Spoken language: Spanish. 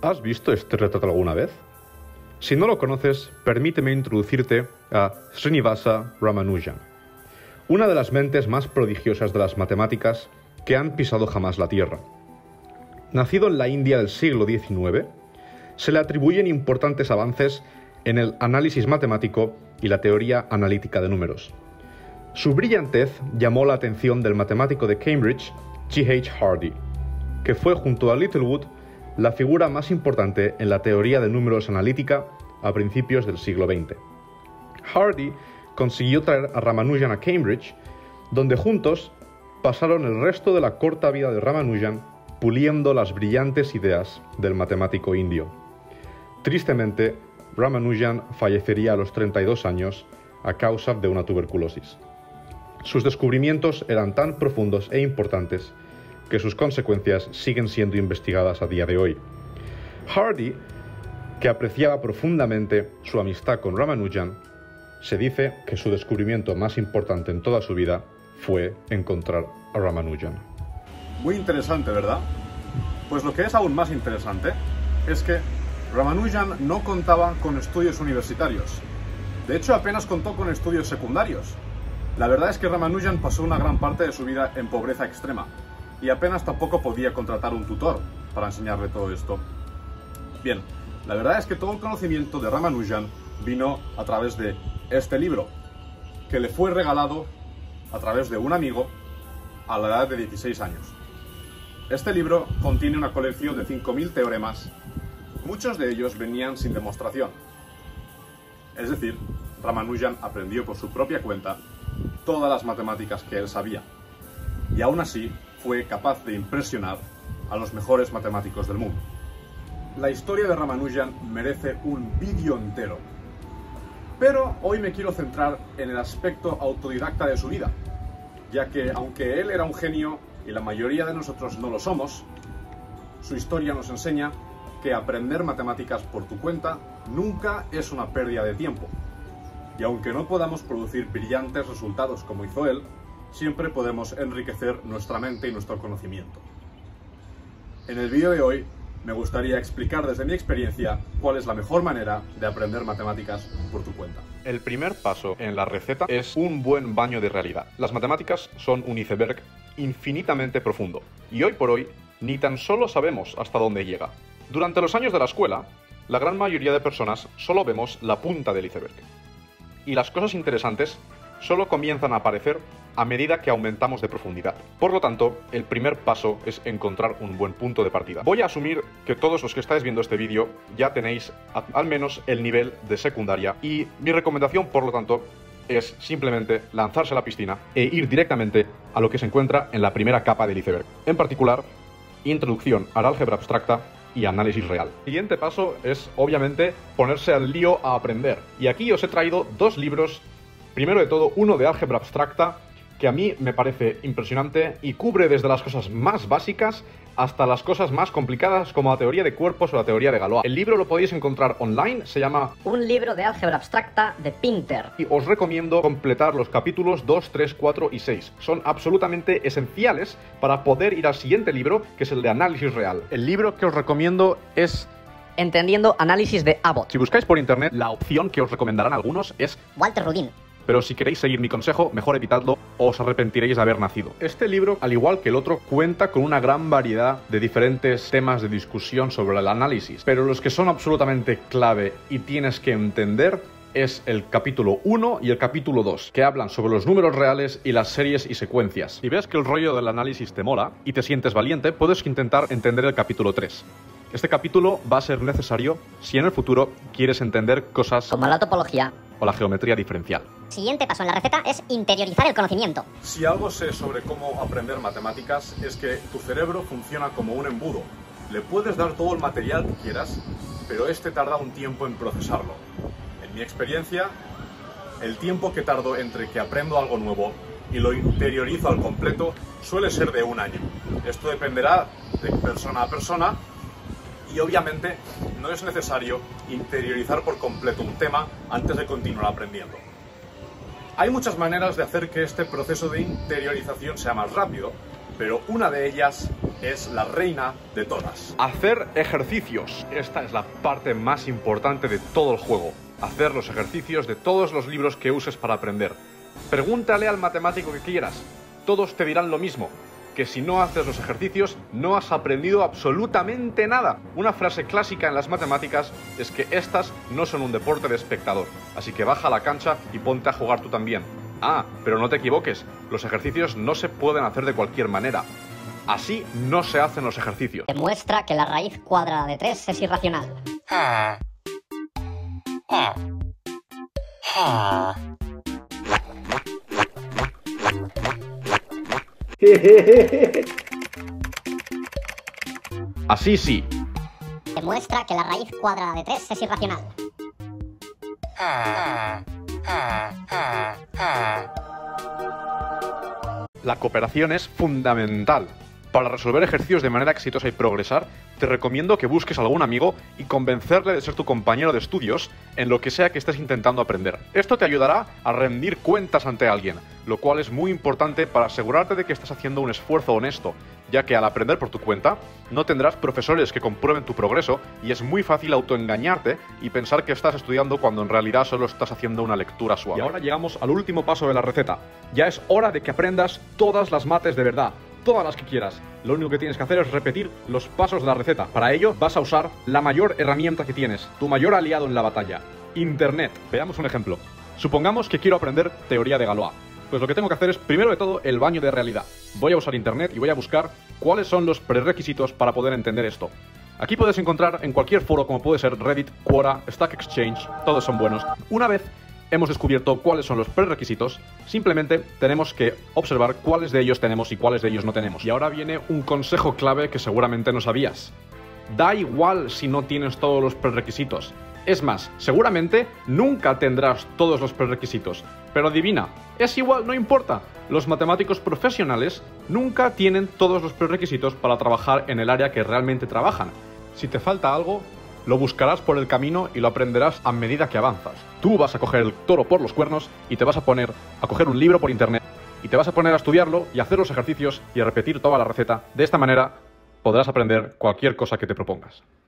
¿Has visto este retrato alguna vez? Si no lo conoces, permíteme introducirte a Srinivasa Ramanujan, una de las mentes más prodigiosas de las matemáticas que han pisado jamás la Tierra. Nacido en la India del siglo XIX, se le atribuyen importantes avances en el análisis matemático y la teoría analítica de números. Su brillantez llamó la atención del matemático de Cambridge, G. H. Hardy, que fue junto a Littlewood la figura más importante en la teoría de números analítica a principios del siglo XX. Hardy consiguió traer a Ramanujan a Cambridge, donde juntos pasaron el resto de la corta vida de Ramanujan puliendo las brillantes ideas del matemático indio. Tristemente, Ramanujan fallecería a los 32 años a causa de una tuberculosis. Sus descubrimientos eran tan profundos e importantes que sus consecuencias siguen siendo investigadas a día de hoy. Hardy, que apreciaba profundamente su amistad con Ramanujan, se dice que su descubrimiento más importante en toda su vida fue encontrar a Ramanujan. Muy interesante, ¿verdad? Pues lo que es aún más interesante es que Ramanujan no contaba con estudios universitarios. De hecho, apenas contó con estudios secundarios. La verdad es que Ramanujan pasó una gran parte de su vida en pobreza extrema y apenas tampoco podía contratar un tutor para enseñarle todo esto. Bien, la verdad es que todo el conocimiento de Ramanujan vino a través de este libro, que le fue regalado a través de un amigo a la edad de 16 años. Este libro contiene una colección de 5.000 teoremas, muchos de ellos venían sin demostración. Es decir, Ramanujan aprendió por su propia cuenta todas las matemáticas que él sabía, y aún así fue capaz de impresionar a los mejores matemáticos del mundo. La historia de Ramanujan merece un vídeo entero, pero hoy me quiero centrar en el aspecto autodidacta de su vida, ya que aunque él era un genio y la mayoría de nosotros no lo somos, su historia nos enseña que aprender matemáticas por tu cuenta nunca es una pérdida de tiempo. Y aunque no podamos producir brillantes resultados como hizo él, siempre podemos enriquecer nuestra mente y nuestro conocimiento. En el vídeo de hoy me gustaría explicar desde mi experiencia cuál es la mejor manera de aprender matemáticas por tu cuenta. El primer paso en la receta es un buen baño de realidad. Las matemáticas son un iceberg infinitamente profundo y hoy por hoy ni tan solo sabemos hasta dónde llega. Durante los años de la escuela, la gran mayoría de personas solo vemos la punta del iceberg. Y las cosas interesantes solo comienzan a aparecer a medida que aumentamos de profundidad. Por lo tanto, el primer paso es encontrar un buen punto de partida. Voy a asumir que todos los que estáis viendo este vídeo ya tenéis al menos el nivel de secundaria y mi recomendación, por lo tanto, es simplemente lanzarse a la piscina e ir directamente a lo que se encuentra en la primera capa del iceberg. En particular, introducción al álgebra abstracta y análisis real. El siguiente paso es, obviamente, ponerse al lío a aprender. Y aquí os he traído dos libros. Primero de todo, uno de álgebra abstracta, que a mí me parece impresionante y cubre desde las cosas más básicas hasta las cosas más complicadas como la teoría de cuerpos o la teoría de Galois. El libro lo podéis encontrar online, se llama Un libro de álgebra abstracta de Pinter. Y os recomiendo completar los capítulos 2, 3, 4 y 6. Son absolutamente esenciales para poder ir al siguiente libro, que es el de análisis real. El libro que os recomiendo es Entendiendo análisis de Abbott. Si buscáis por internet, la opción que os recomendarán algunos es Walter Rudin. Pero si queréis seguir mi consejo, mejor evitadlo o os arrepentiréis de haber nacido. Este libro, al igual que el otro, cuenta con una gran variedad de diferentes temas de discusión sobre el análisis. Pero los que son absolutamente clave y tienes que entender es el capítulo 1 y el capítulo 2, que hablan sobre los números reales y las series y secuencias. Si ves que el rollo del análisis te mola y te sientes valiente, puedes intentar entender el capítulo 3. Este capítulo va a ser necesario si en el futuro quieres entender cosas como la topología o la geometría diferencial. Siguiente paso en la receta es interiorizar el conocimiento. Si algo sé sobre cómo aprender matemáticas es que tu cerebro funciona como un embudo. Le puedes dar todo el material que quieras, pero este tarda un tiempo en procesarlo. En mi experiencia, el tiempo que tardo entre que aprendo algo nuevo y lo interiorizo al completo suele ser de un año. Esto dependerá de persona a persona y obviamente no es necesario interiorizar por completo un tema antes de continuar aprendiendo. Hay muchas maneras de hacer que este proceso de interiorización sea más rápido, pero una de ellas es la reina de todas. Hacer ejercicios. Esta es la parte más importante de todo el juego. Hacer los ejercicios de todos los libros que uses para aprender. Pregúntale al matemático que quieras. Todos te dirán lo mismo. Que si no haces los ejercicios, no has aprendido absolutamente nada. Una frase clásica en las matemáticas es que estas no son un deporte de espectador. Así que baja a la cancha y ponte a jugar tú también. Ah, pero no te equivoques. Los ejercicios no se pueden hacer de cualquier manera. Así no se hacen los ejercicios. Demuestra que la raíz cuadrada de 3 es irracional. Así sí. Demuestra que la raíz cuadrada de 3 es irracional. La cooperación es fundamental. Para resolver ejercicios de manera exitosa y progresar, te recomiendo que busques a algún amigo y convencerle de ser tu compañero de estudios en lo que sea que estés intentando aprender. Esto te ayudará a rendir cuentas ante alguien, lo cual es muy importante para asegurarte de que estás haciendo un esfuerzo honesto, ya que al aprender por tu cuenta, no tendrás profesores que comprueben tu progreso y es muy fácil autoengañarte y pensar que estás estudiando cuando en realidad solo estás haciendo una lectura suave. Y ahora llegamos al último paso de la receta. Ya es hora de que aprendas todas las mates de verdad. Todas las que quieras. Lo único que tienes que hacer es repetir los pasos de la receta. Para ello vas a usar la mayor herramienta que tienes, tu mayor aliado en la batalla, Internet. Veamos un ejemplo. Supongamos que quiero aprender teoría de Galois. Pues lo que tengo que hacer es, primero de todo, el baño de realidad. Voy a usar Internet y voy a buscar cuáles son los prerequisitos para poder entender esto. Aquí puedes encontrar en cualquier foro, como puede ser Reddit, Quora, Stack Exchange, todos son buenos. Una vez hemos descubierto cuáles son los prerequisitos, simplemente tenemos que observar cuáles de ellos tenemos y cuáles de ellos no tenemos. Y ahora viene un consejo clave que seguramente no sabías. Da igual si no tienes todos los prerequisitos. Es más, seguramente nunca tendrás todos los prerequisitos. Pero adivina, es igual, no importa. Los matemáticos profesionales nunca tienen todos los prerequisitos para trabajar en el área que realmente trabajan. Si te falta algo, lo buscarás por el camino y lo aprenderás a medida que avanzas. Tú vas a coger el toro por los cuernos y te vas a poner a coger un libro por internet y te vas a poner a estudiarlo y a hacer los ejercicios y a repetir toda la receta. De esta manera podrás aprender cualquier cosa que te propongas.